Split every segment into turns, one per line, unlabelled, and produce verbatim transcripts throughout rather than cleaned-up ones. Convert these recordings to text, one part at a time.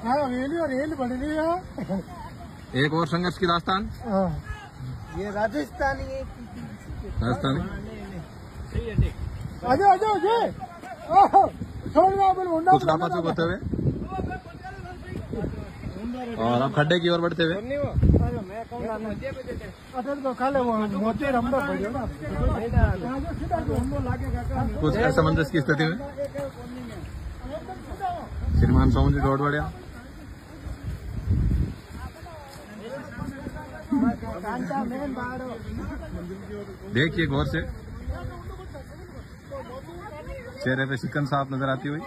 हाँ रेल और रेल बढ़ रही है।
एक और संघर्ष की दास्तान।
ये राजस्थानी है।
राजस्थानी
आजो आजो अजय
कुछ नापाचुक होते हुए और अब खड्डे की ओर बढ़ते हुए कुछ असमंजस की स्थिति में श्रीमान सोमन जी दौड़ बढ़िया। देखिए गौर से चेहरे पे शिकन साफ नजर आती हुई।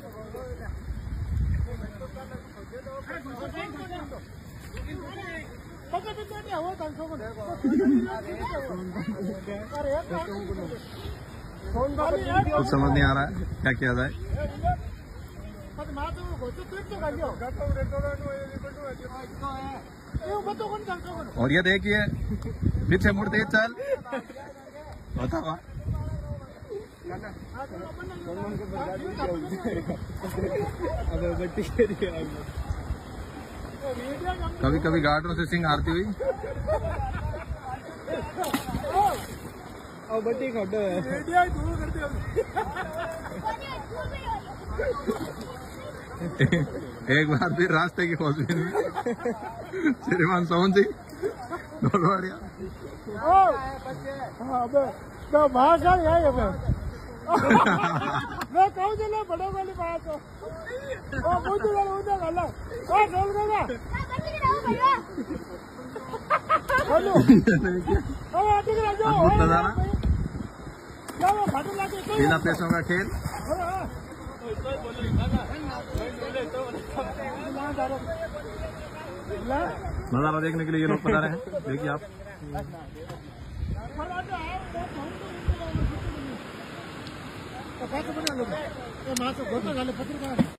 कुछ समझ नहीं आ रहा है क्या किया जाए। और ये देखिए पीछे मुड़ते चल बताओ। कभी कभी गार्डों से सिंह हारती हुई।
बट्टी खड्डो है।
एक बार फिर रास्ते की खोजबीन में श्रीमान सोमन जी ढोलवाड़िया।
मैं कहूँ चलो बड़ों वाली बात हो मुझे उधर गलत ढोल गया
अद्भुत नजारा बिना पैसों का खेल। नजारा देखने के लिए ये लोग पधारे हैं। देखिए आप